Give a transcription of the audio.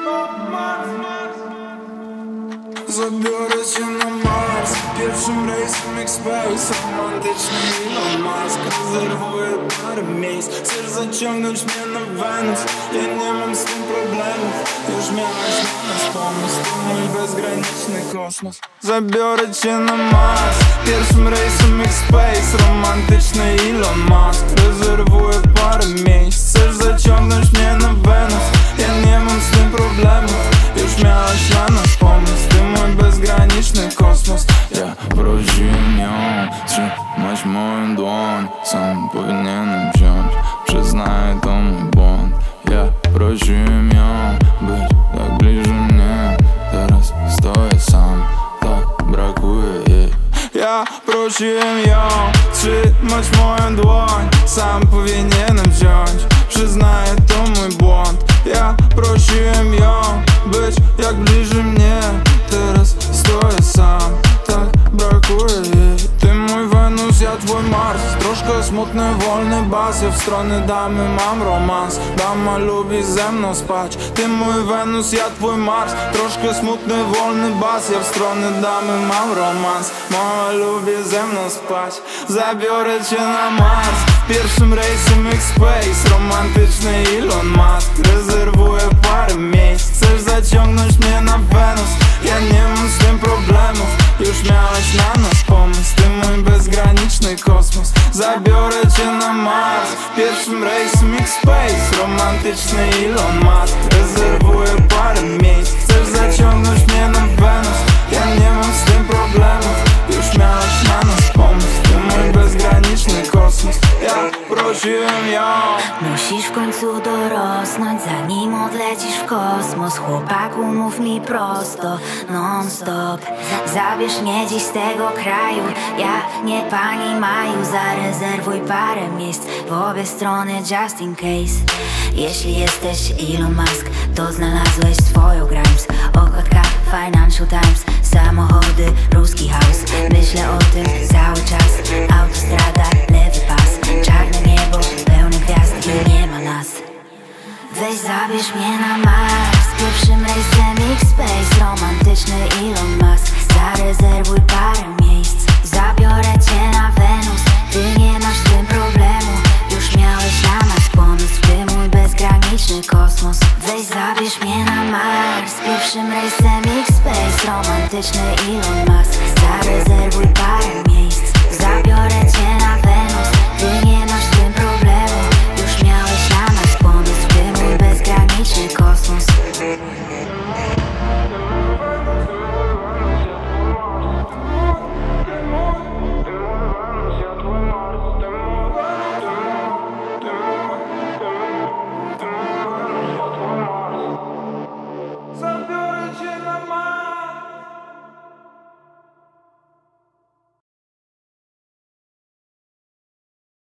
Zabiorę cię na Mars. Pierwszym rejsem X-Space. Romantyczny Elon Musk. Rezerwuję parę miejsc. Chcesz zaciągnąć mnie na Wenus? Ja nie mam z tym problemów. Już miałeś na nas pomysł. To mój bezgraniczny kosmos. Zabiorę cię na Mars. Pierwszym rejsem X-Space. Romantyczny Elon Musk. Rezerwuję parę miejsc. Chcesz zaciągnąć mnie na Wenus? Ja nie mam z tym problemów. Już miałeś na nas pomysł. Ty mój bezgraniczny kosmos. Ja prosiłem ją trzymać moją dłoń. Sam powinienem wziąć. Przyznaję, to mój błąd. Ja prosiłem ją być tak bliżej mnie. Teraz stoję sam, tak brakuje jej. Ja prosiłem ją trzymać moją dłoń. Sam powinienem wziąć. Przyznaję, to mój błąd. Ja prosiłem ją być jak bliżej mnie. Teraz stoję sam, tak brakuje jej. Ty mój Wenus, ja twój Mars. Troszkę smutny, wolny bas. Ja w stronę damy mam romans. Dama lubi ze mną spać. Ty mój Wenus, ja twój Mars. Troszkę smutny, wolny bas. Ja w stronę damy mam romans. Mama lubi ze mną spać. Zabiorę cię na Mars. Pierwszym rejsem X-Space. Romantyczny Elon Musk. Rezerwuję parę miejsc. Chcesz zaciągnąć mnie na Wenus? Ja nie mam z tym problemów. Już miałeś na nas pomysł. Ty mój bezgraniczny kosmos. Zabiorę cię na Mars. Pierwszym rejsem X-Space. Romantyczny Elon Musk. Rezerwuję parę miejsc. Chcesz zaciągnąć mnie na Wenus? Ja nie mam z tym problemów. Już miałeś na nas pomysł. Ty mój bezgraniczny kosmos. Ja prosiłem ją. Musisz w końcu dorosnąć, zanim odlecisz w kosmos. Chłopaku, mów mi prosto, non-stop. Zabierz mnie dziś z tego kraju. Ja nie pani Maju. Zarezerwuj parę miejsc w obie strony just in case. Jeśli jesteś Elon Musk, to znalazłeś swoją Grimes. Okładka Financial Times. Samochody, ruski house. Myślę o tym cały czas. Autostrada, lewy pas. Czarne niebo, pełne gwiazd i nie ma nas. Weź zabierz mnie na Mars. Pierwszym rejsem X-Space. Romantyczny Elon Musk. Zarezerwuj parę miejsc. Zabiorę cię na Wenus. Ty nie masz z tym problemu. Już miałeś na nas pomysł. Ty mój bezgraniczny kosmos. Weź zabierz mnie na Mars. Pierwszym rejsem X-Space. Romantyczny Elon Musk. Zarezerwuj parę miejsc. Zabiorę cię na